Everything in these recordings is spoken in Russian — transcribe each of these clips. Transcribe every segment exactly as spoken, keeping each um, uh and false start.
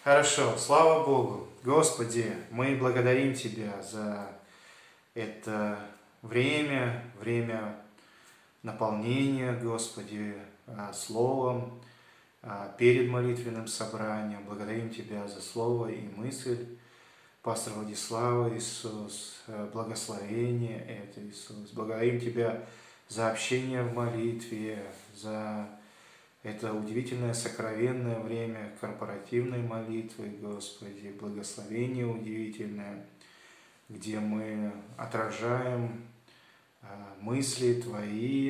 Хорошо, слава Богу. Господи, мы благодарим Тебя за это время, время наполнения, Господи, а, Словом, а, перед молитвенным собранием. Благодарим Тебя за Слово и мысль пастора Владислава, Иисус, а, благословение это, Иисус. Благодарим Тебя за общение в молитве, за это удивительное сокровенное время корпоративной молитвы, Господи, благословение удивительное, где мы отражаем мысли Твои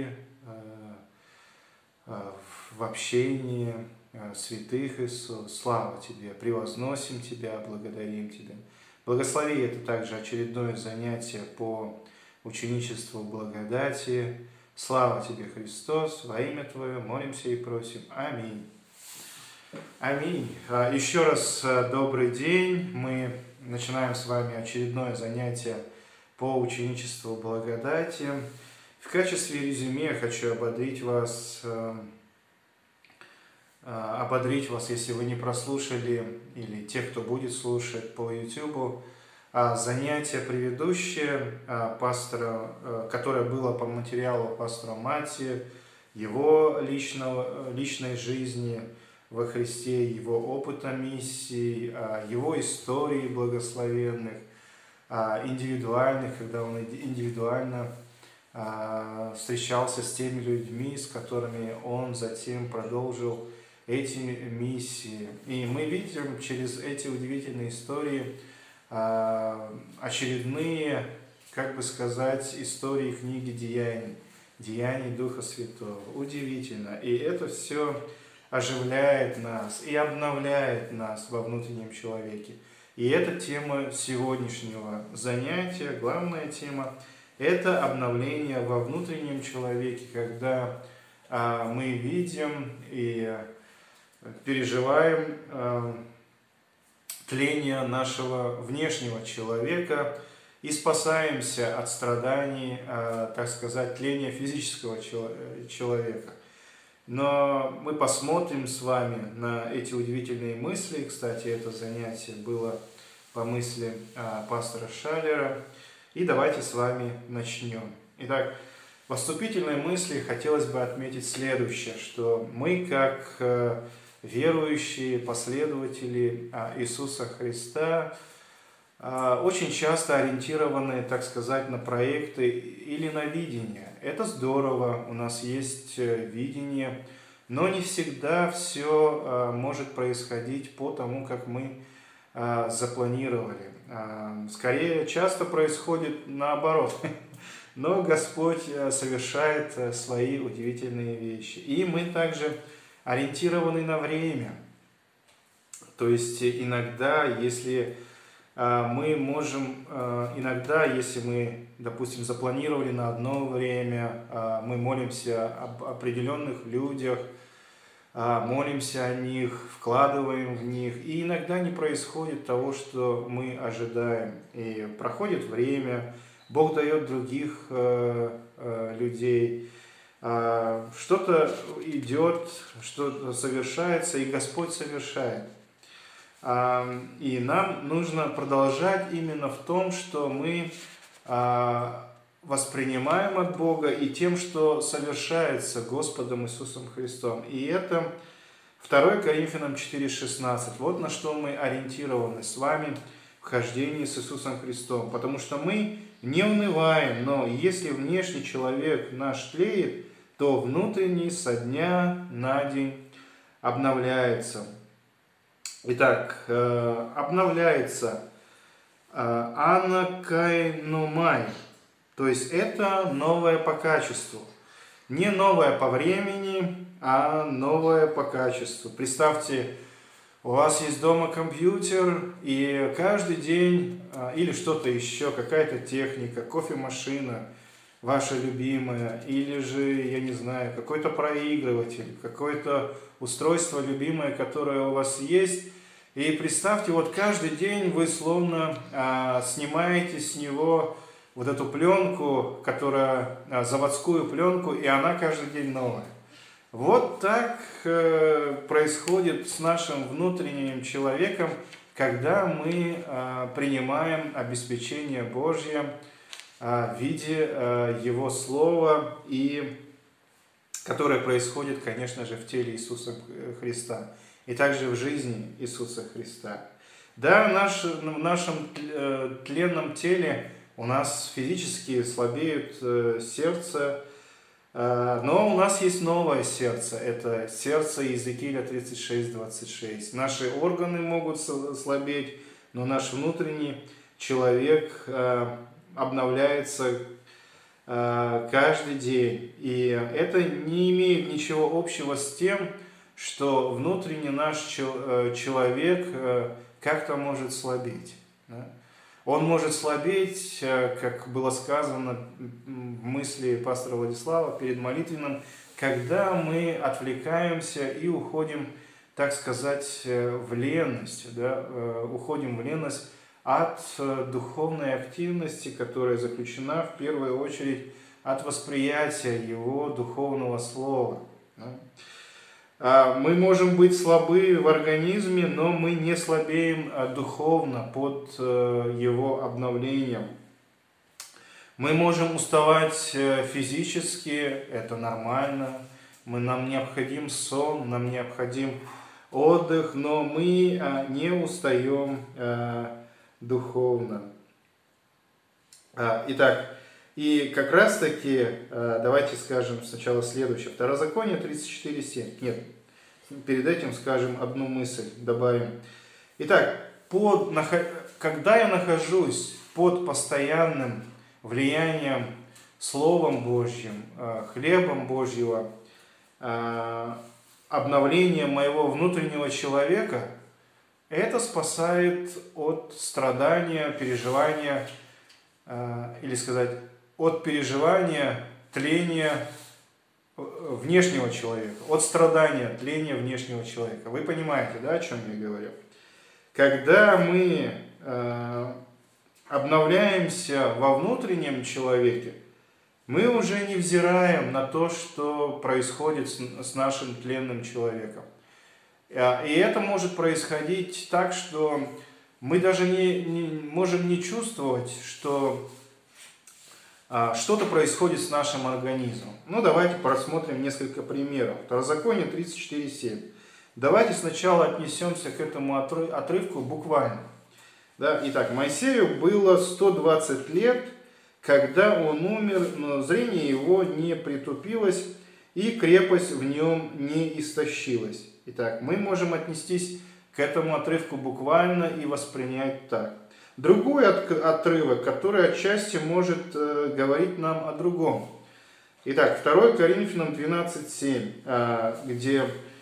в общении святых, Иисус. Слава Тебе, превозносим Тебя, благодарим Тебя. Благослови это также очередное занятие по ученичеству благодати. Слава Тебе, Христос, во имя Твое молимся и просим. Аминь. Аминь. Еще раз добрый день. Мы начинаем с вами очередное занятие по ученичеству благодати. В качестве резюме хочу ободрить вас, ободрить вас, если вы не прослушали, или те, кто будет слушать по ютубу, занятие предыдущее пастора, которое было по материалу пастора Мати, его личного, личной жизни во Христе, его опыта миссии, его истории благословенных, индивидуальных, когда он индивидуально встречался с теми людьми, с которыми он затем продолжил эти миссии. И мы видим через эти удивительные истории очередные, как бы сказать, истории книги Деяний, Деяний Духа Святого. Удивительно. И это все оживляет нас и обновляет нас во внутреннем человеке. И это тема сегодняшнего занятия, главная тема – это обновление во внутреннем человеке, когда а, мы видим и переживаем а, тление нашего внешнего человека и спасаемся от страданий, так сказать, тления физического человека. Но мы посмотрим с вами на эти удивительные мысли. Кстати, это занятие было по мысли пастора Шаллера. И давайте с вами начнем. Итак, в вступительной мысли хотелось бы отметить следующее, что мы как верующие, последователи Иисуса Христа, очень часто ориентированы, так сказать, на проекты или на видение. Это здорово, у нас есть видение, но не всегда все может происходить по тому, как мы запланировали. Скорее, часто происходит наоборот. Но Господь совершает свои удивительные вещи. И мы также ориентированы на время. То есть иногда, если мы можем, иногда, если мы, допустим, запланировали на одно время, мы молимся об определенных людях, молимся о них, вкладываем в них, и иногда не происходит того, что мы ожидаем. И проходит время, Бог дает других людей, что-то идет, что-то совершается, и Господь совершает. И нам нужно продолжать именно в том, что мы воспринимаем от Бога и тем, что совершается Господом Иисусом Христом. И это второе Коринфянам четыре шестнадцать. Вот на что мы ориентированы с вами в хождении с Иисусом Христом. Потому что мы не унываем, но если внешний человек наш тлеет, то внутренний со дня на день обновляется. Итак, обновляется анакайномай, то есть это новое по качеству. Не новое по времени, а новое по качеству. Представьте, у вас есть дома компьютер, и каждый день, или что-то еще, какая-то техника, кофемашина, ваша любимая, или же, я не знаю, какой-то проигрыватель, какое-то устройство любимое, которое у вас есть. И представьте, вот каждый день вы словно а, снимаете с него вот эту пленку, которая, а, заводскую пленку, и она каждый день новая. Вот так происходит с нашим внутренним человеком, когда мы принимаем обеспечение Божье в виде Его Слова, и которое происходит, конечно же, в теле Иисуса Христа и также в жизни Иисуса Христа. Да, наш, в нашем тленном теле у нас физически слабеют сердце, но у нас есть новое сердце, это сердце Иезекииля тридцать шесть двадцать шесть. Наши органы могут слабеть, но наш внутренний человек обновляется каждый день. И это не имеет ничего общего с тем, что внутренний наш человек как-то может слабеть. Он может слабеть, как было сказано в мысли пастора Владислава перед молитвенным, когда мы отвлекаемся и уходим, так сказать, в ленность, да, уходим в ленность от духовной активности, которая заключена в первую очередь от восприятия Его духовного слова. Мы можем быть слабы в организме, но мы не слабеем духовно под Его обновлением. Мы можем уставать физически, это нормально, мы, нам необходим сон, нам необходим отдых, но мы не устаем духовно. Итак, и как раз таки, давайте скажем сначала следующее. Второзаконие тридцать четыре семь. Нет, перед этим скажем одну мысль, добавим. Итак, под, когда я нахожусь под постоянным влиянием Словом Божьим, хлебом Божьего, обновлением моего внутреннего человека, это спасает от страдания, переживания, или сказать, от переживания тления внешнего человека, от страдания тления внешнего человека. Вы понимаете, да, о чем я говорю? Когда мы э, обновляемся во внутреннем человеке, мы уже не взираем на то, что происходит с, с нашим тленным человеком. И это может происходить так, что мы даже не, не можем не чувствовать, что а, что-то происходит с нашим организмом. Ну, давайте просмотрим несколько примеров. Второзаконие тридцать четыре семь. Давайте сначала отнесемся к этому отрывку буквально. Да? Итак, Моисею было сто двадцать лет, когда он умер, но зрение его не притупилось, и крепость в нем не истощилась. Итак, мы можем отнестись к этому отрывку буквально и воспринять так. Другой отрывок, который отчасти может э, говорить нам о другом. Итак, второе Коринфянам двенадцать семь, э, где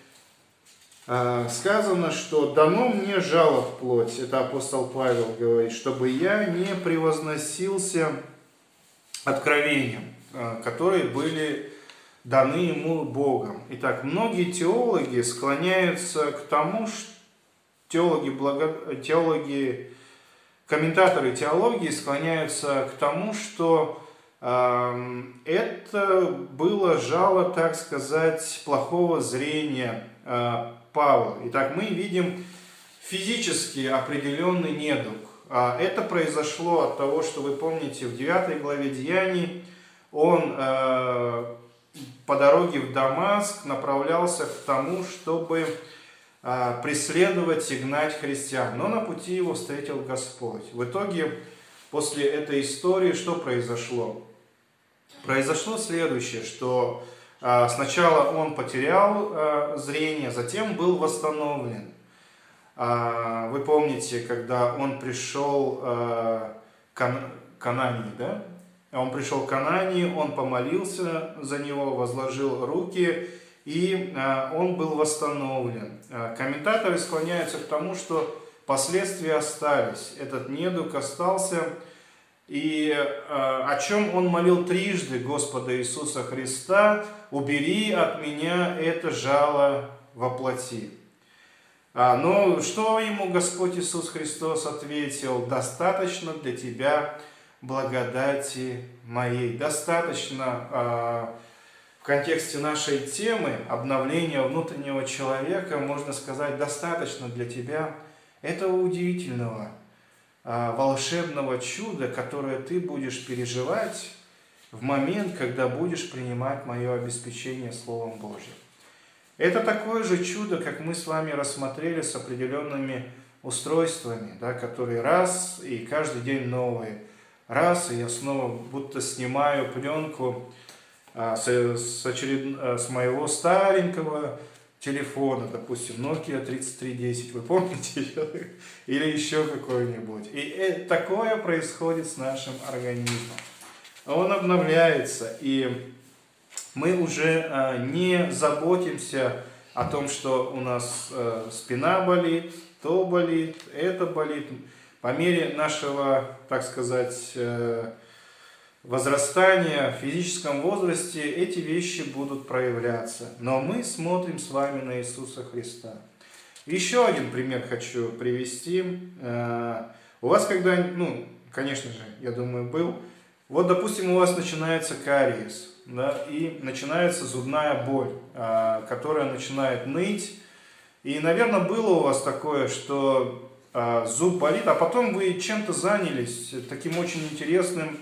э, сказано, что «дано мне жало в плоть», это апостол Павел говорит, «чтобы я не превозносился откровением, э, которые были даны ему Богом». Итак, многие теологи склоняются к тому, что теологи, благо... теологи комментаторы теологии склоняются к тому, что э, это было жало, так сказать, плохого зрения э, Павла. Итак, мы видим физически определенный недуг. А это произошло от того, что вы помните, в девятой главе Деяний он э, по дороге в Дамаск направлялся к тому, чтобы э, преследовать и гнать христиан. Но на пути его встретил Господь. В итоге, после этой истории, что произошло? Произошло следующее, что э, сначала он потерял э, зрение, затем был восстановлен. Э, вы помните, когда он пришел э, к Анании, да? Он пришел к Анании, он помолился за него, возложил руки, и он был восстановлен. Комментаторы склоняются к тому, что последствия остались. Этот недуг остался. И о чем он молил трижды Господа Иисуса Христа: «Убери от меня это жало во плоти». Но что ему Господь Иисус Христос ответил? «Достаточно для тебя благодати моей». Достаточно контексте нашей темы обновления внутреннего человека, можно сказать, достаточно для тебя этого удивительного, волшебного чуда, которое ты будешь переживать в момент, когда будешь принимать мое обеспечение Словом Божьим. Это такое же чудо, как мы с вами рассмотрели с определенными устройствами, да, которые раз и каждый день новые. Раз, и я снова будто снимаю пленку а, с, с, очеред... с моего старенького телефона, допустим, Nokia тридцать три десять, вы помните? Или еще какой-нибудь. И э, такое происходит с нашим организмом. Он обновляется, и мы уже а, не заботимся о том, что у нас а, спина болит, то болит, это болит. По мере нашего, так сказать, э, возрастания в физическом возрасте эти вещи будут проявляться. Но мы смотрим с вами на Иисуса Христа. Еще один пример хочу привести. Э, у вас когда, ну, конечно же, я думаю, был. Вот, допустим, у вас начинается кариес, да, и начинается зубная боль, э, которая начинает ныть. И, наверное, было у вас такое, что э, зуб болит, а потом вы чем-то занялись, таким очень интересным,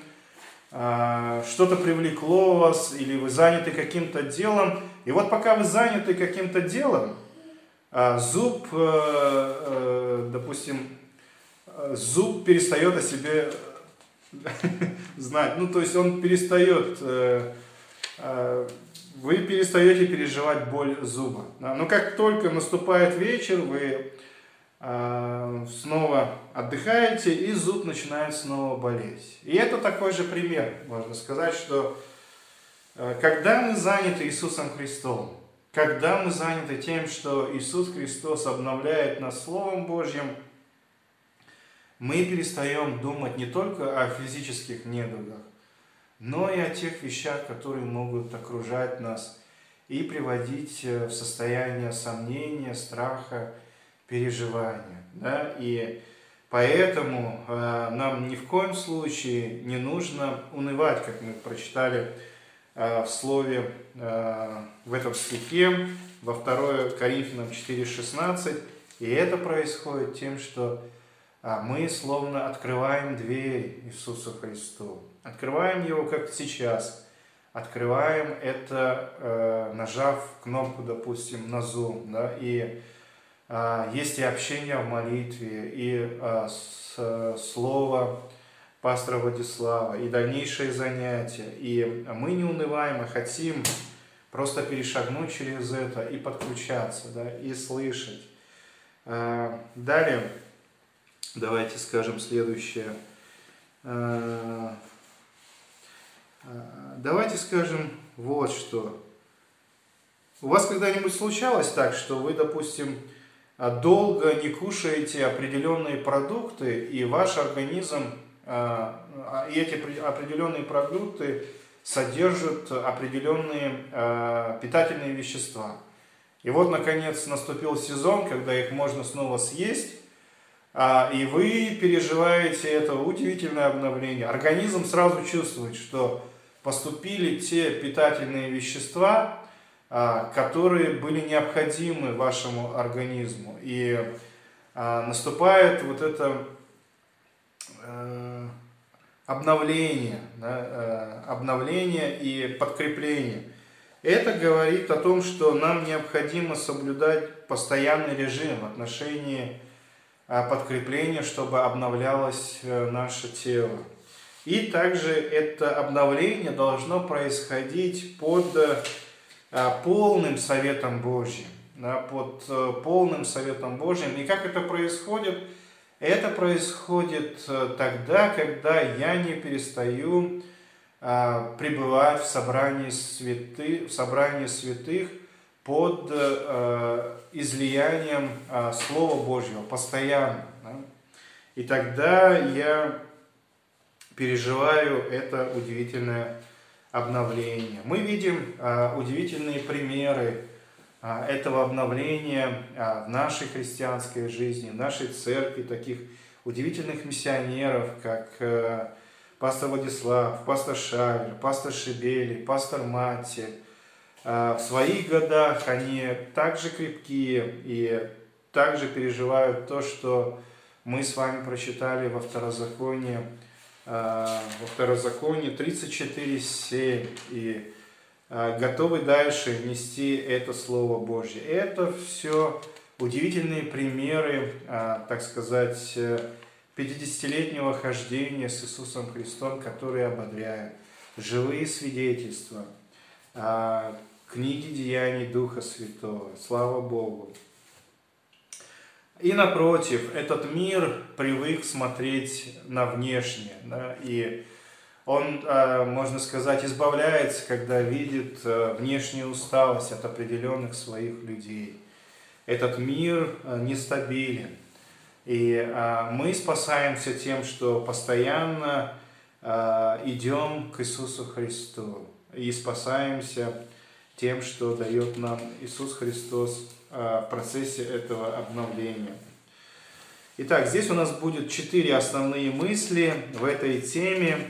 э, что-то привлекло вас, или вы заняты каким-то делом. И вот пока вы заняты каким-то делом, э, зуб, э, э, допустим, зуб перестает о себе знать. Ну, то есть он перестает... Э, э, вы перестаете переживать боль зуба. Но как только наступает вечер, вы э, снова отдыхаете, и зуб начинает снова болеть. И это такой же пример, можно сказать, что э, когда мы заняты Иисусом Христом, когда мы заняты тем, что Иисус Христос обновляет нас Словом Божьим, мы перестаем думать не только о физических недугах, но и о тех вещах, которые могут окружать нас и приводить в состояние сомнения, страха, переживания. Да? И поэтому э, нам ни в коем случае не нужно унывать, как мы прочитали э, в слове, э, в этом стихе, во второе Коринфянам четыре шестнадцать. И это происходит тем, что э, мы словно открываем дверь Иисусу Христу. Открываем его, как сейчас. Открываем это, э, нажав кнопку, допустим, на Zoom. Да, и э, есть и общение в молитве, и э, с, э, слово пастора Владислава, и дальнейшие занятия. И мы не унываем, а хотим просто перешагнуть через это и подключаться, да, и слышать. Э, далее, давайте скажем следующее. Э, Давайте скажем вот что. У вас когда-нибудь случалось так, что вы, допустим, долго не кушаете определенные продукты, и ваш организм, и эти определенные продукты содержат определенные питательные вещества. И вот, наконец, наступил сезон, когда их можно снова съесть, и вы переживаете это удивительное обновление. Организм сразу чувствует, что поступили те питательные вещества, которые были необходимы вашему организму. И наступает вот это обновление, да, обновление и подкрепление. Это говорит о том, что нам необходимо соблюдать постоянный режим в отношении подкрепления, чтобы обновлялось наше тело. И также это обновление должно происходить под полным советом Божьим. Да, под полным советом Божьим. И как это происходит? Это происходит тогда, когда я не перестаю пребывать в собрании святых, в собрании святых под излиянием Слова Божьего постоянно. Да? И тогда я переживаю это удивительное обновление. Мы видим а, удивительные примеры а, этого обновления а, в нашей христианской жизни, в нашей церкви, таких удивительных миссионеров, как а, пастор Владислав, пастор Шавер, пастор Шибели, пастор Матти, в своих годах, они также крепкие и также переживают то, что мы с вами прочитали во Второзаконии, во Второзаконии тридцать четыре семь, и готовы дальше нести это Слово Божье. Это все удивительные примеры, так сказать, пятидесятилетнего хождения с Иисусом Христом, которые ободряют. Живые свидетельства, книги деяний Духа Святого. Слава Богу! И напротив, этот мир привык смотреть на внешнее, да, и он, можно сказать, избавляется, когда видит внешнюю усталость от определенных своих людей. Этот мир нестабилен. И мы спасаемся тем, что постоянно идем к Иисусу Христу. И спасаемся тем, что дает нам Иисус Христос в процессе этого обновления. Итак, здесь у нас будет четыре основные мысли в этой теме.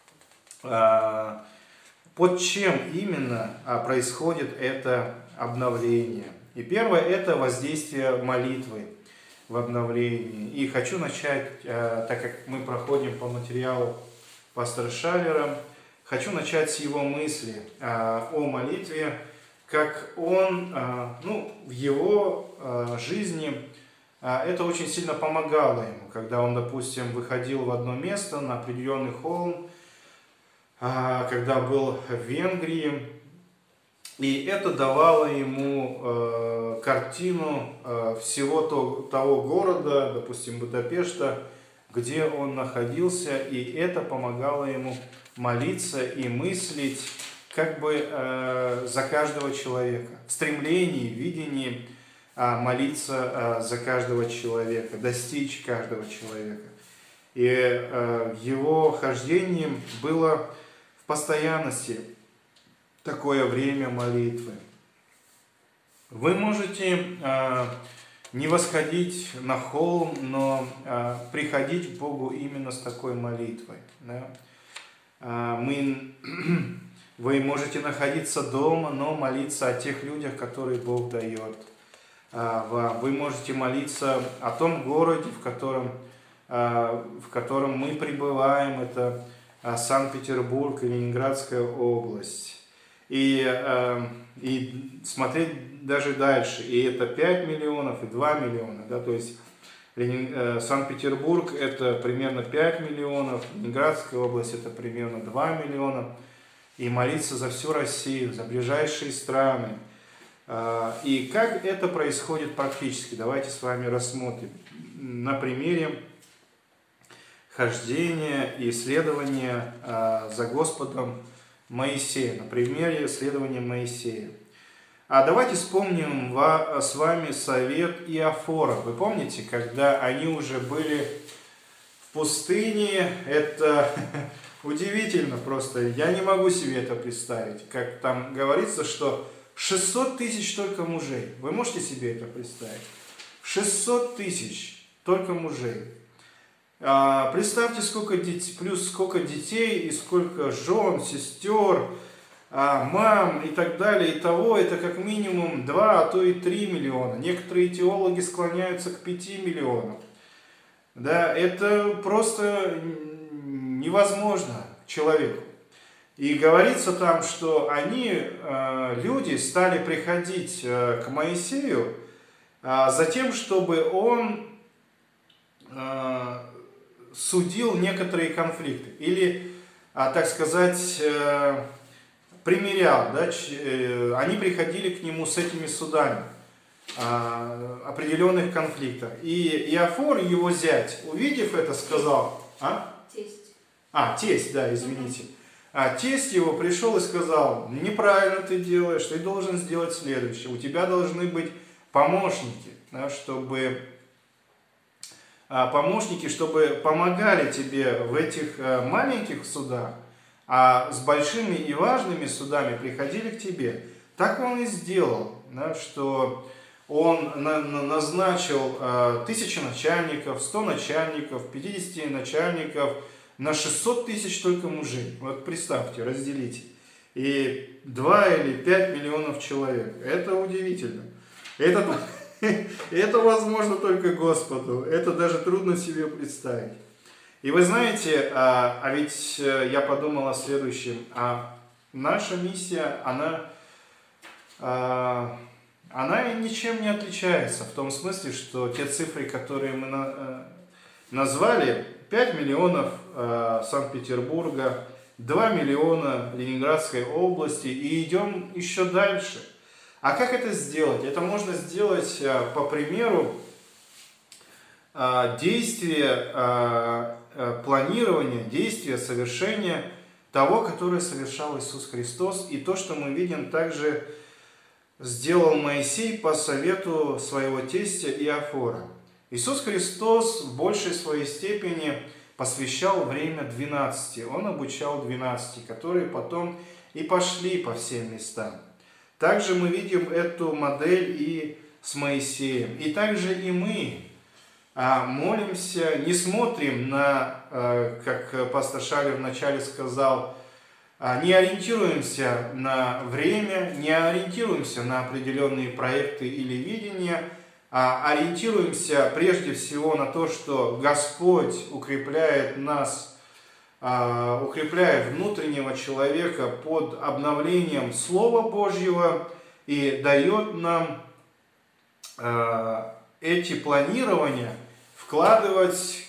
Под чем именно происходит это обновление? И первое – это воздействие молитвы в обновлении. И хочу начать, так как мы проходим по материалу пастора Шаллера, хочу начать с его мысли о молитве, как он, ну, в его жизни это очень сильно помогало ему, когда он, допустим, выходил в одно место на определенный холм, когда был в Венгрии, и это давало ему картину всего того города, допустим, Будапешта, где он находился, и это помогало ему молиться и мыслить как бы э, за каждого человека, в стремлении, в видении э, молиться э, за каждого человека, достичь каждого человека. И э, в его хождении было в постоянности такое время молитвы. Вы можете э, не восходить на холм, но э, приходить к Богу именно с такой молитвой. Да? Э, мы, вы можете находиться дома, но молиться о тех людях, которые Бог дает э, вам. Вы можете молиться о том городе, в котором, э, в котором мы пребываем. Это э, Санкт-Петербург и Ленинградская область. И, э, и смотреть даже дальше. И это пять миллионов, и два миллиона. Да? То есть э, Санкт-Петербург это примерно пять миллионов, Ленинградская область это примерно два миллиона. И молиться за всю Россию, за ближайшие страны. Э, и как это происходит практически? Давайте с вами рассмотрим на примере хождения и исследования э, за Господом Моисея, на примере исследования Моисея. А давайте вспомним с вами совет Иофора. Вы помните, когда они уже были в пустыне, это удивительно просто, я не могу себе это представить. Как там говорится, что шестьсот тысяч только мужей. Вы можете себе это представить? шестьсот тысяч только мужей. Представьте, сколько детей, плюс сколько детей и сколько жен, сестер, мам и так далее. Итого это как минимум два, а то и три миллиона. Некоторые теологи склоняются к пяти миллионам. Да, это просто невозможно человеку. И говорится там, что они, люди, стали приходить к Моисею за тем, чтобы он судил некоторые конфликты или, так сказать, примирял. Да? Они приходили к нему с этими судами определенных конфликтов. И Иофор, его зять, увидев это, сказал... А? Тесть. А, тесть, да, извините. А тесть его пришел и сказал: неправильно ты делаешь, ты должен сделать следующее. У тебя должны быть помощники, да, чтобы... помощники, чтобы помогали тебе в этих маленьких судах, а с большими и важными судами приходили к тебе. Так он и сделал, да, что он назначил тысячи начальников, сто начальников, пятьдесят начальников на шестьсот тысяч только мужей. Вот представьте, разделите. и два или пять миллионов человек. Это удивительно. Это, это возможно только Господу. Это даже трудно себе представить. И вы знаете, а, а ведь я подумал о следующем. А наша миссия, она, а, она ничем не отличается. В том смысле, что те цифры, которые мы на, назвали, пять миллионов а, Санкт-Петербурга, два миллиона Ленинградской области, и идем еще дальше. А как это сделать? Это можно сделать а, по примеру а, действия, а, планирования, действия, совершения того, которое совершал Иисус Христос, и то, что мы видим, также сделал Моисей по совету своего тестя Иофора. Иисус Христос в большей своей степени посвящал время двенадцати, Он обучал двенадцати, которые потом и пошли по всем местам. Также мы видим эту модель и с Моисеем, и также и мы молимся, не смотрим на, как пастор Шалер вначале сказал, не ориентируемся на время, не ориентируемся на определенные проекты или видения, а ориентируемся прежде всего на то, что Господь укрепляет нас, укрепляет внутреннего человека под обновлением Слова Божьего и дает нам эти планирования вкладывать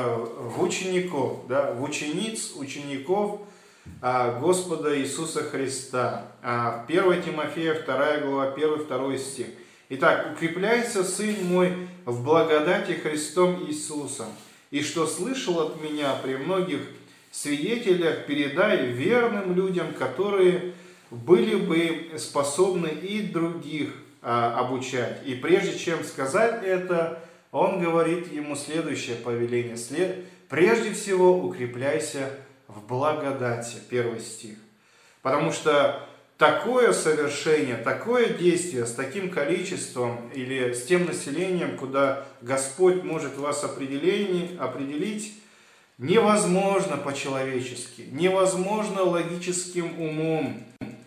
в учеников, да, в учениц, учеников Господа Иисуса Христа. первое Тимофея, вторая глава, первый-второй стих. Итак, укрепляйся, сын мой, в благодати Христом Иисусом, и что слышал от меня при многих свидетелях, передай верным людям, которые были бы способны и других обучать. И прежде чем сказать это, он говорит ему следующее повеление. Прежде всего укрепляйся в благодати. Первый стих. Потому что такое совершение, такое действие с таким количеством или с тем населением, куда Господь может вас определить, невозможно по-человечески, невозможно логическим умом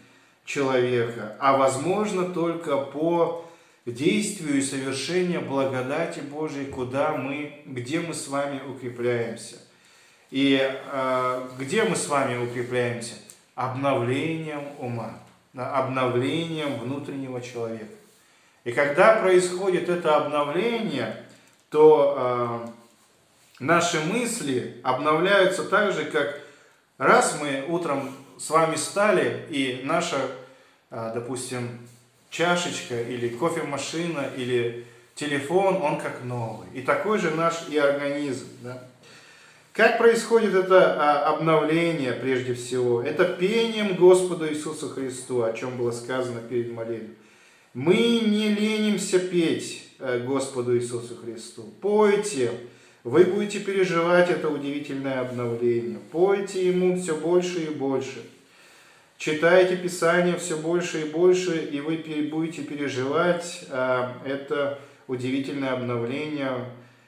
человека, а возможно только по действию и совершению благодати Божией, куда мы, где мы с вами укрепляемся. И э, где мы с вами укрепляемся? Обновлением ума, обновлением внутреннего человека. И когда происходит это обновление, то э, наши мысли обновляются так же, как раз мы утром с вами встали, и наша, допустим, чашечка или кофемашина или телефон, он как новый. И такой же наш и организм. Да? Как происходит это обновление прежде всего? Это пением Господу Иисусу Христу, о чем было сказано перед молитвой. Мы не ленимся петь Господу Иисусу Христу. Пойте. Вы будете переживать это удивительное обновление. Пойте Ему все больше и больше. Читайте Писание все больше и больше, и вы будете переживать а, это удивительное обновление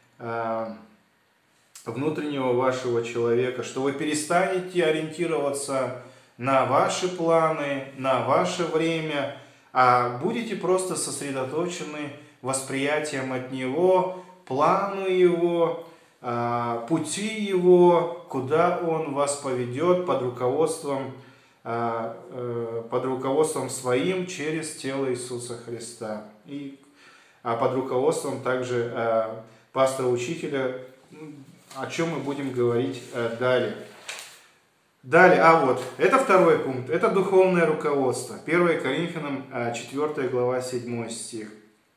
а, внутреннего вашего человека, что вы перестанете ориентироваться на ваши планы, на ваше время, а будете просто сосредоточены восприятием от Него, плану Его, пути Его, куда Он вас поведет под руководством, под руководством Своим через тело Иисуса Христа. И под руководством также пастора-учителя, о чем мы будем говорить далее. Далее, а вот, это второй пункт, это духовное руководство. первое Коринфянам четвёртая глава, седьмой стих.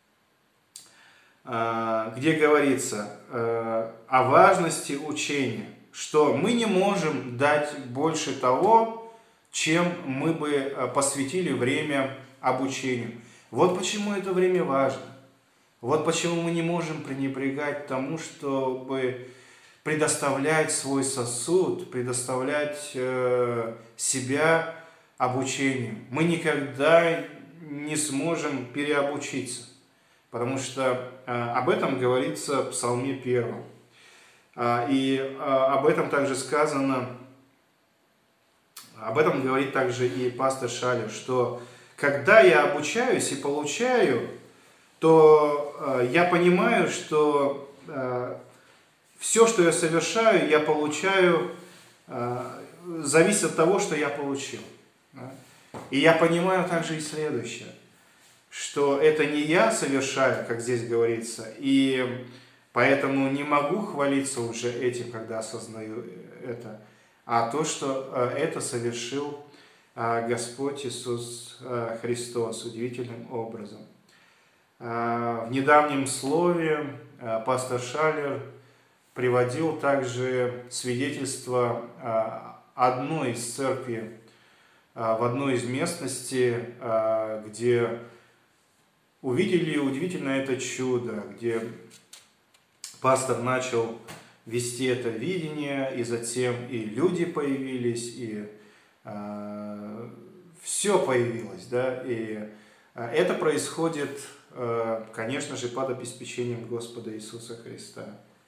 Где говорится о важности учения, что мы не можем дать больше того, чем мы бы посвятили время обучению. Вот почему это время важно. Вот почему мы не можем пренебрегать тому, чтобы предоставлять свой сосуд, предоставлять себя обучению. Мы никогда не сможем переобучиться. Потому что а, об этом говорится в Псалме первом. А, и а, об этом также сказано об этом говорит также и пастор Шалер, что когда я обучаюсь и получаю, то э, я понимаю, что э, все, что я совершаю, я получаю, э, зависит от того, что я получил. Да? И я понимаю также и следующее, что это не я совершаю, как здесь говорится, и поэтому не могу хвалиться уже этим, когда осознаю это, а то, что это совершил Господь Иисус Христос удивительным образом. В недавнем слове пастор Шалер приводил также свидетельство одной из церкви в одной из местностей, где увидели удивительное это чудо, где пастор начал вести это видение, и затем и люди появились, и э, все появилось, да, и э, это происходит, э, конечно же, под обеспечением Господа Иисуса Христа.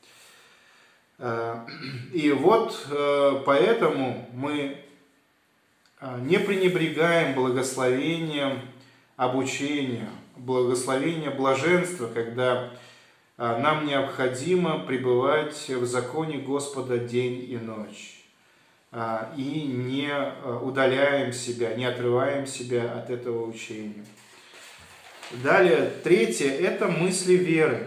Э, и вот э, поэтому мы не пренебрегаем благословением обучения, благословением блаженства, когда нам необходимо пребывать в законе Господа день и ночь. И не удаляем себя, не отрываем себя от этого учения. Далее, третье – это мысли веры.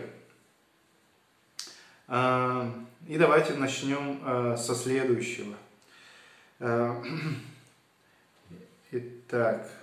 И давайте начнем со следующего. Итак,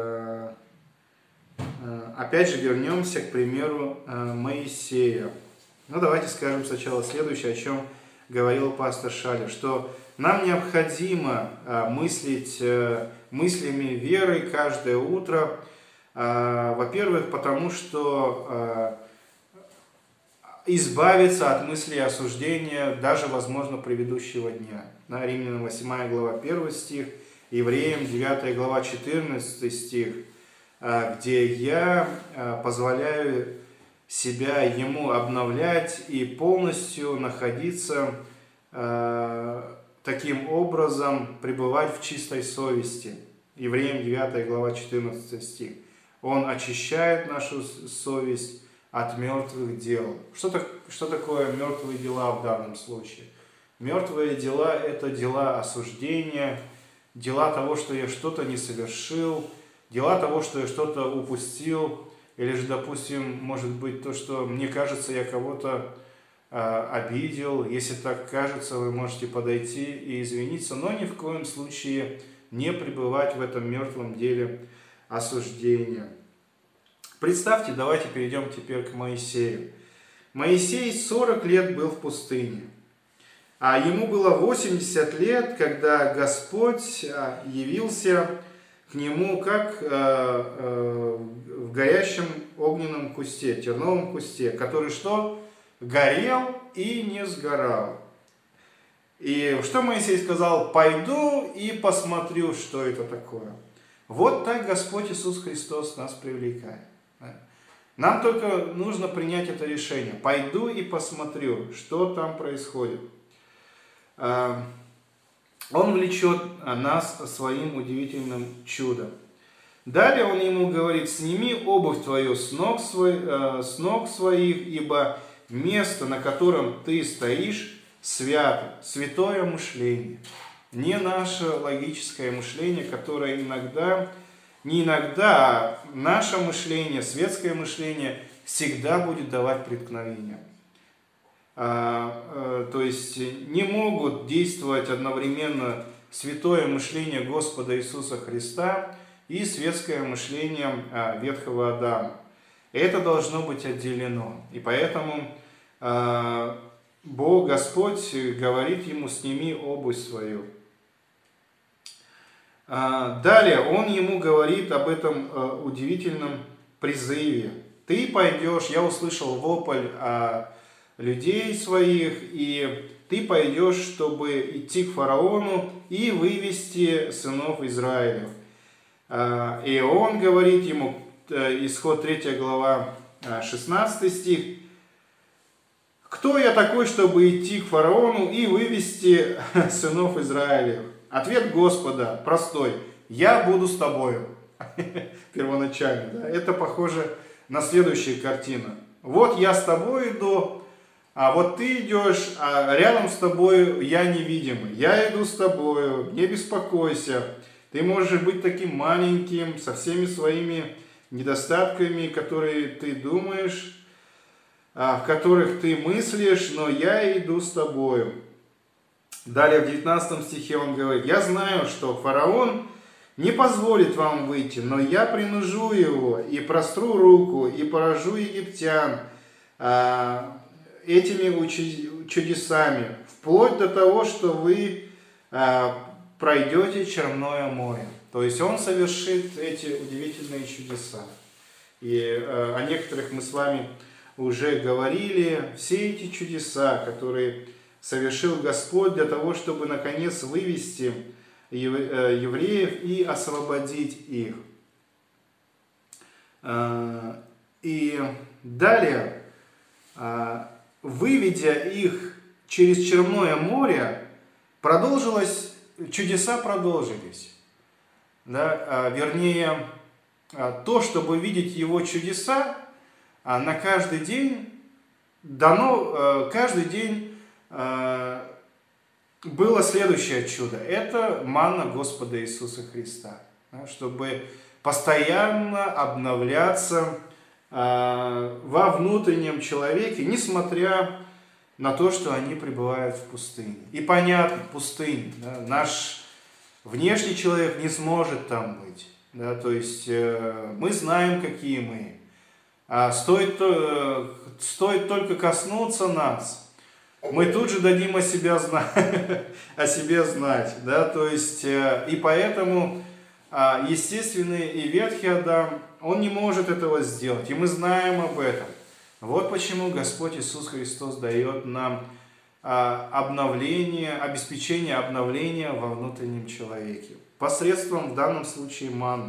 опять же вернемся к примеру Моисея. Ну, давайте скажем сначала следующее, о чем говорил пастор Шалер, что нам необходимо мыслить мыслями веры каждое утро. Во-первых, потому что избавиться от мыслей осуждения, даже, возможно, предыдущего дня. Римлянам восьмая глава первый стих, Евреям девятая глава четырнадцатый стих, где я позволяю себя Ему обновлять и полностью находиться таким образом, пребывать в чистой совести. Евреям девятая глава четырнадцатый стих. Он очищает нашу совесть от мертвых дел. Что, так, что такое мертвые дела в данном случае? Мертвые дела – это дела осуждения, дела того, что я что-то не совершил, дела того, что я что-то упустил, или же, допустим, может быть, то, что мне кажется, я кого-то э, обидел. Если так кажется, вы можете подойти и извиниться, но ни в коем случае не пребывать в этом мертвом деле осуждения. Представьте, давайте перейдем теперь к Моисею. Моисей сорок лет был в пустыне. А ему было восемьдесят лет, когда Господь явился к нему как в горящем огненном кусте, терновом кусте, который что? Горел и не сгорал. И что Моисей сказал? Пойду и посмотрю, что это такое. Вот так Господь Иисус Христос нас привлекает. Нам только нужно принять это решение. Пойду и посмотрю, что там происходит. Он влечет нас своим удивительным чудом. Далее он ему говорит: сними обувь твою с ног, свой, с ног своих, ибо место, на котором ты стоишь, свято, святое мышление. Не наше логическое мышление, которое иногда, не иногда, а наше мышление, светское мышление всегда будет давать преткновения. То есть не могут действовать одновременно святое мышление Господа Иисуса Христа и светское мышление ветхого Адама. Это должно быть отделено. И поэтому Бог, Господь говорит ему: сними обувь свою. Далее он ему говорит об этом удивительном призыве. Ты пойдешь, я услышал вопль людей своих, и ты пойдешь, чтобы идти к фараону и вывести сынов Израилев. И он говорит ему, исход третья глава, шестнадцатый стих: кто я такой, чтобы идти к фараону и вывести сынов Израилев? Ответ Господа простой: «Я буду с тобою». Первоначально. Да? Это похоже на следующую картину. Вот я с тобой иду, а вот ты идешь, а рядом с тобой я невидимый. Я иду с тобою, не беспокойся. Ты можешь быть таким маленьким, со всеми своими недостатками, которые ты думаешь, в которых ты мыслишь, но я иду с тобою. Далее в девятнадцатом стихе он говорит: «Я знаю, что фараон не позволит вам выйти, но я принужу его и простру руку, и поражу египтян а, этими чудесами, вплоть до того, что вы а, пройдете Черное море». То есть он совершит эти удивительные чудеса. И а, о некоторых мы с вами уже говорили. Все эти чудеса, которые совершил Господь для того, чтобы наконец вывести евреев и освободить их. И далее, выведя их через Черное море, продолжилось, чудеса продолжились. Да? Вернее, то, чтобы видеть его чудеса, на каждый день дано, каждый день было следующее чудо. Это манна Господа Иисуса Христа. Чтобы постоянно обновляться во внутреннем человеке, несмотря на то, что они пребывают в пустыне. И понятно, пустыня. Да, наш внешний человек не сможет там быть. Да, то есть мы знаем, какие мы. А стоит, стоит только коснуться нас, мы тут же дадим о себе знать, о себе знать, да, то есть, и поэтому естественный и ветхий Адам, он не может этого сделать, и мы знаем об этом. Вот почему Господь Иисус Христос дает нам обновление, обеспечение обновления во внутреннем человеке, посредством, в данном случае, манны.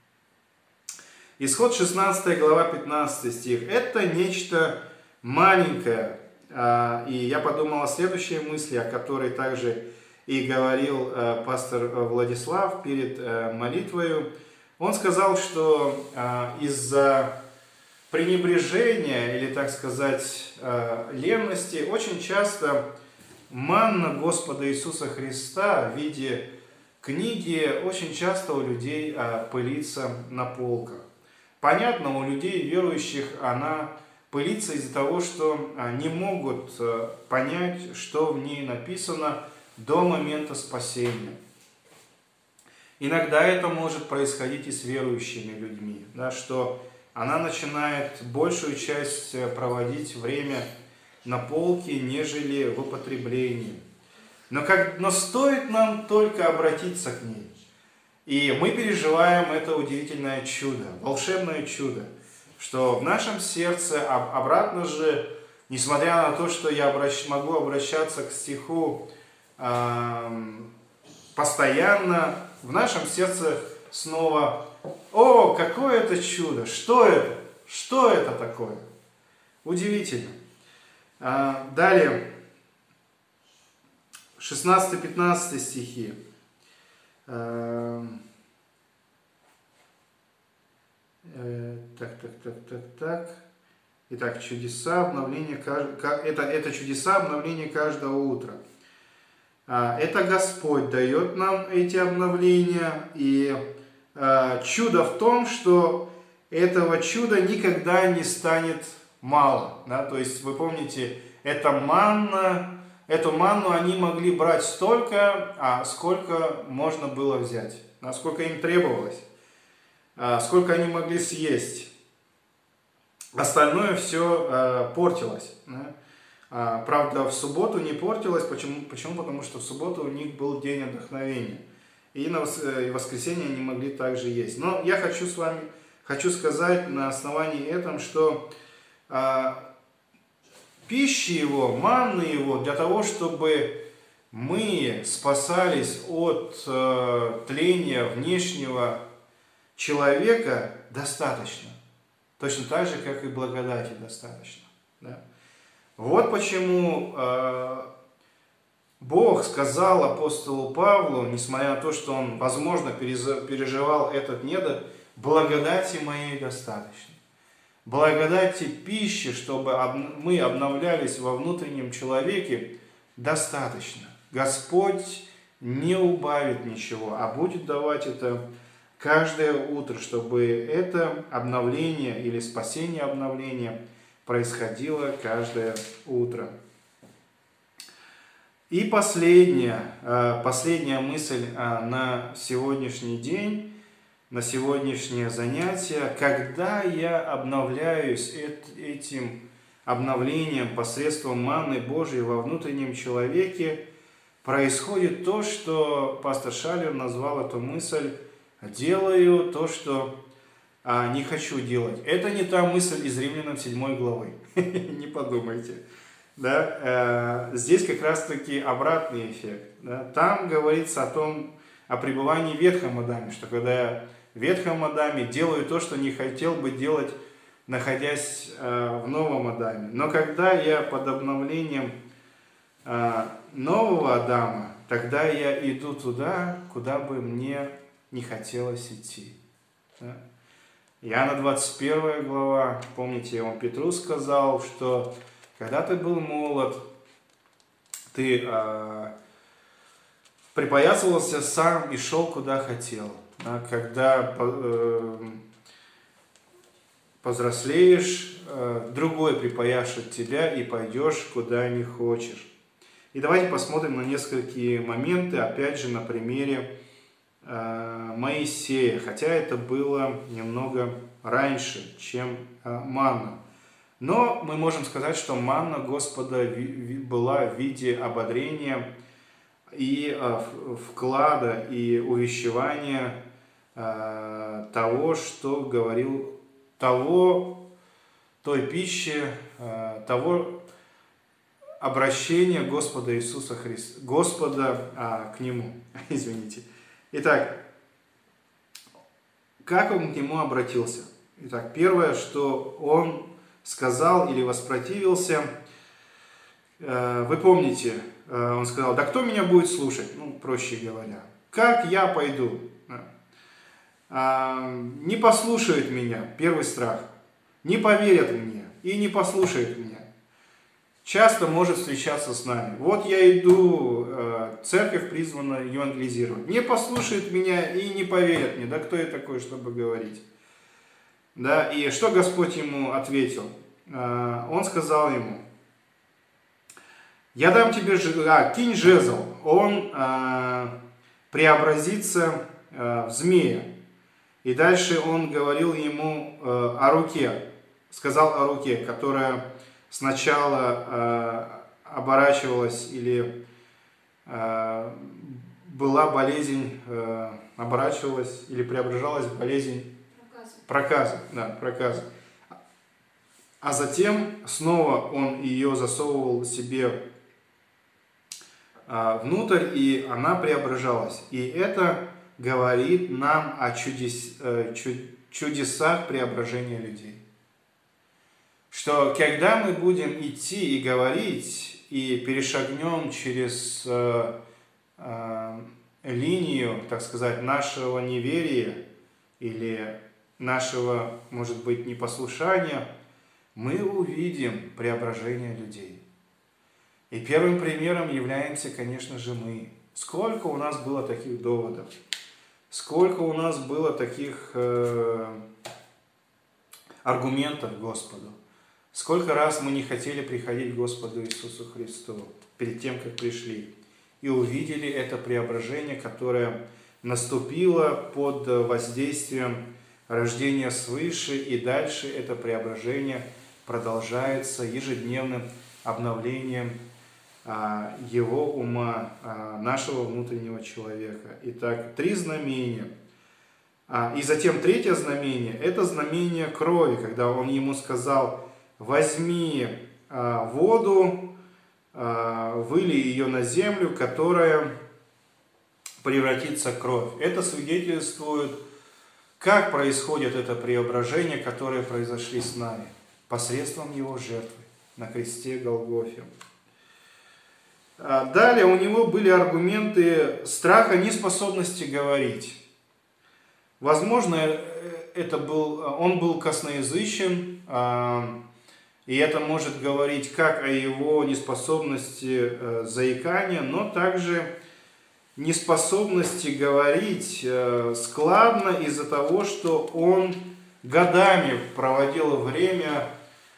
Исход шестнадцатая глава, пятнадцатый стих. Это нечто маленькое. И я подумал о следующей мысли, о которой также и говорил пастор Владислав перед молитвою. Он сказал, что из-за пренебрежения или, так сказать, ленности очень часто манна Господа Иисуса Христа в виде книги очень часто у людей пылится на полках. Понятно, у людей верующих она пылится из-за того, что не могут понять, что в ней написано до момента спасения. Иногда это может происходить и с верующими людьми, да, что она начинает большую часть проводить время на полке, нежели в употреблении. Но, как, но стоит нам только обратиться к ней, и мы переживаем это удивительное чудо, волшебное чудо, что в нашем сердце, обратно же, несмотря на то, что я обращ, могу обращаться к стиху э, постоянно, в нашем сердце снова: «О, какое это чудо! Что это? Что это такое?» Удивительно. А, далее, шестнадцатый-пятнадцатый стихи. А, э, так, так, так, так, так. Итак, чудеса обновления, это, это чудеса обновления каждого утра. Это Господь дает нам эти обновления, и чудо в том, что этого чуда никогда не станет мало. Да? То есть, вы помните, это манна, эту манну они могли брать столько, а сколько можно было взять, насколько им требовалось, сколько они могли съесть. Остальное все портилось. Да? Правда, в субботу не портилось. Почему? Почему? Потому что в субботу у них был день отдохновения. И на воскресенье они могли также есть. Но я хочу с вами, хочу сказать на основании этом, что а, пищи его, манны его, для того, чтобы мы спасались от а, тления внешнего человека, достаточно. Точно так же, как и благодати достаточно. Да? Вот почему э, Бог сказал апостолу Павлу, несмотря на то, что он, возможно, переживал этот недуг, благодати моей достаточно. Благодати пищи, чтобы мы обновлялись во внутреннем человеке, достаточно. Господь не убавит ничего, а будет давать это каждое утро, чтобы это обновление или спасение обновления происходило каждое утро. И последняя, последняя мысль на сегодняшний день, на сегодняшнее занятие. Когда я обновляюсь этим обновлением посредством манны Божьей во внутреннем человеке, происходит то, что пастор Шалер назвал эту мысль «делаю то, что а, не хочу делать». Это не та мысль из Римлянам седьмой главы, не подумайте. Да? Здесь как раз-таки обратный эффект. Да? Там говорится о том, о пребывании в Ветхом Адаме, что когда я в Ветхом Адаме делаю то, что не хотел бы делать, находясь в Новом Адаме. Но когда я под обновлением нового Адама, тогда я иду туда, куда бы мне не хотелось идти. Да? Иоанна двадцать первая глава, помните, он Петру сказал, что когда ты был молод, ты э, припоясывался сам и шел куда хотел. Да? Когда э, повзрослеешь, э, другой припояшет тебя и пойдешь куда не хочешь. И давайте посмотрим на несколько моменты, опять же, на примере э, Моисея, хотя это было немного раньше, чем э, манна. Но мы можем сказать, что манна Господа была в виде ободрения и вклада, и увещевания того, что говорил, того, той пищи, того обращения Господа Иисуса Христа, Господа к Нему. Извините. Итак, как Он к Нему обратился? Итак, первое, что Он сказал или воспротивился. Вы помните, он сказал: да кто меня будет слушать? Ну, проще говоря, как я пойду? Не послушают меня, первый страх. Не поверят мне и не послушают меня. Часто может встречаться с нами. Вот я иду, церковь призвана евангелизировать. Не послушают меня и не поверят мне. Да кто я такой, чтобы говорить? Да, и что Господь ему ответил? Он сказал ему: я дам тебе, а, кинь жезл, он а, преобразится а, в змея. И дальше он говорил ему а, о руке, сказал о руке, которая сначала а, оборачивалась или а, была болезнь, а, оборачивалась или преображалась в болезнь проказа, да, проказа. А затем снова он ее засовывал себе а, внутрь, и она преображалась. И это говорит нам о чудес, чудесах преображения людей. Что когда мы будем идти и говорить, и перешагнем через а, а, линию, так сказать, нашего неверия или нашего, может быть, непослушания, мы увидим преображение людей. И первым примером являемся, конечно же, мы. Сколько у нас было таких доводов, сколько у нас было таких э, аргументов к Господу, сколько раз мы не хотели приходить к Господу Иисусу Христу перед тем, как пришли, и увидели это преображение, которое наступило под воздействием рождения свыше, и дальше это преображение продолжается ежедневным обновлением а, его ума, а, нашего внутреннего человека. Итак, три знамения. А, и затем третье знамение, это знамение крови, когда он ему сказал: возьми а, воду, а, вылей ее на землю, которая превратится в кровь. Это свидетельствует, как происходит это преображение, которое произошло с нами посредством Его жертвы на кресте Голгофе. А далее у него были аргументы страха, неспособности говорить. Возможно, это был, он был косноязычен, и это может говорить как о его неспособности заикания, но также неспособности говорить складно из-за того, что он годами проводил время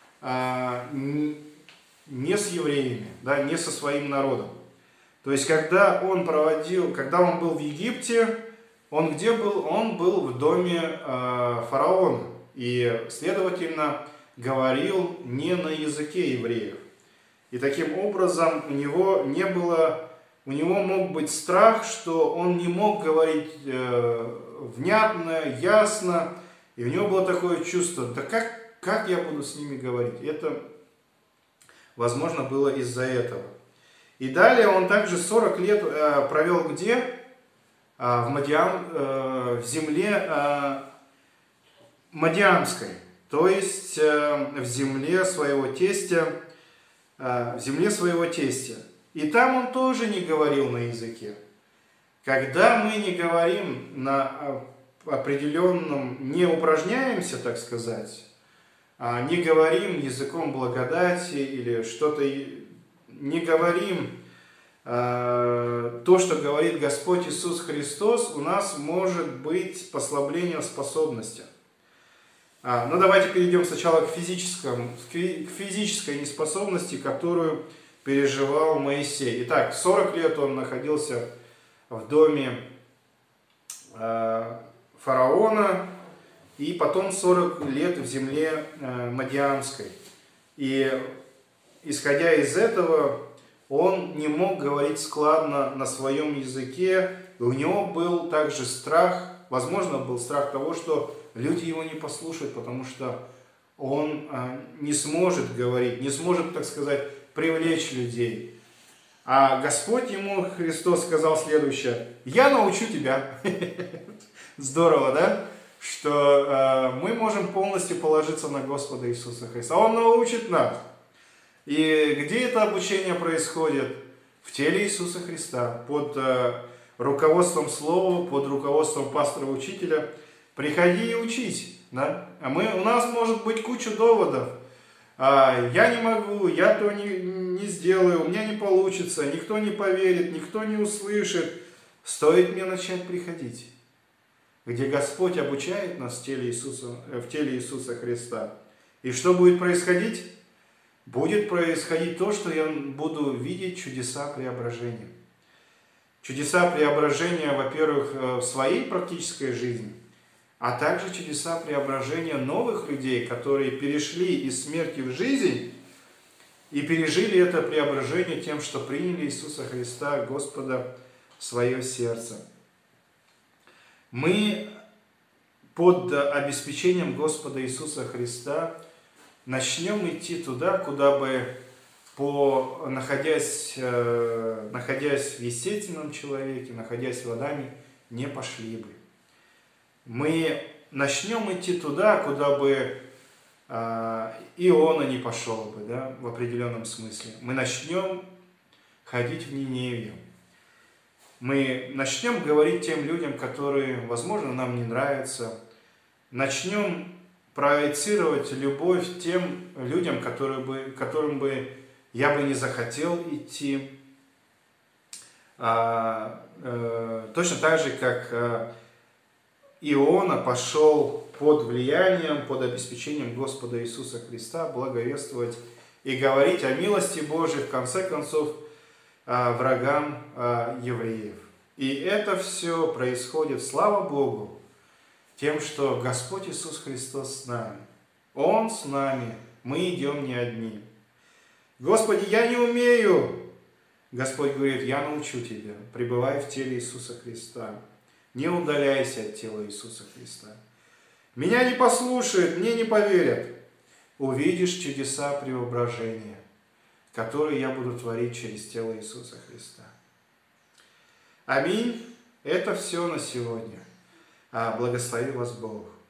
не с евреями, да, не со своим народом. То есть, когда он проводил, когда он был в Египте, он где был? Он был в доме э, фараона. И, следовательно, говорил не на языке евреев. И таким образом у него не было, у него мог быть страх, что он не мог говорить э, внятно, ясно. И у него было такое чувство, да как, как я буду с ними говорить? Это, возможно, было из-за этого. И далее он также сорок лет э, провел где? В, Мадиан, в земле Мадиамской, то есть в земле своего тестя, в земле своего тестя. И там он тоже не говорил на языке. Когда мы не говорим на определенном, не упражняемся, так сказать, не говорим языком благодати или что-то, не говорим то, что говорит Господь Иисус Христос, у нас может быть послабление в способностях. Но давайте перейдем сначала к, физическому, к физической неспособности, которую переживал Моисей. Итак, сорок лет он находился в доме фараона, и потом сорок лет в земле Мадиамской. И исходя из этого, он не мог говорить складно на своем языке, и у него был также страх, возможно, был страх того, что люди его не послушают, потому что он не сможет говорить, не сможет, так сказать, привлечь людей. А Господь ему, Христос, сказал следующее: «Я научу тебя». Здорово, да? Что мы можем полностью положиться на Господа Иисуса Христа. Он научит нас. И где это обучение происходит? В теле Иисуса Христа, под э, руководством Слова, под руководством пастора-учителя. Приходи и учись. Да? А мы, у нас может быть куча доводов. А, я не могу, я то не, не сделаю, у меня не получится, никто не поверит, никто не услышит. Стоит мне начать приходить, где Господь обучает нас в теле Иисуса, в теле Иисуса Христа. И что будет происходить? Будет происходить то, что я буду видеть чудеса преображения. Чудеса преображения, во-первых, в своей практической жизни, а также чудеса преображения новых людей, которые перешли из смерти в жизнь и пережили это преображение тем, что приняли Иисуса Христа, Господа, в свое сердце. Мы под обеспечением Господа Иисуса Христа начнем идти туда, куда бы, по, находясь, э, находясь в естественном человеке, находясь в Адаме, не пошли бы. Мы начнем идти туда, куда бы э, Иона не пошел бы, да, в определенном смысле. Мы начнем ходить в Ниневию. Мы начнем говорить тем людям, которые, возможно, нам не нравятся. Начнем проецировать любовь тем людям, которые бы, которым бы я бы не захотел идти. А, э, точно так же, как э, Иона пошел под влиянием, под обеспечением Господа Иисуса Христа благовествовать и говорить о милости Божией, в конце концов, э, врагам э, евреев. И это все происходит, слава Богу, тем, что Господь Иисус Христос с нами. Он с нами, мы идем не одни. Господи, я не умею. Господь говорит: я научу тебя. Пребывай в теле Иисуса Христа. Не удаляйся от тела Иисуса Христа. Меня не послушают, мне не поверят. Увидишь чудеса преображения, которые я буду творить через тело Иисуса Христа. Аминь. Это все на сегодня. Благослови вас Бог.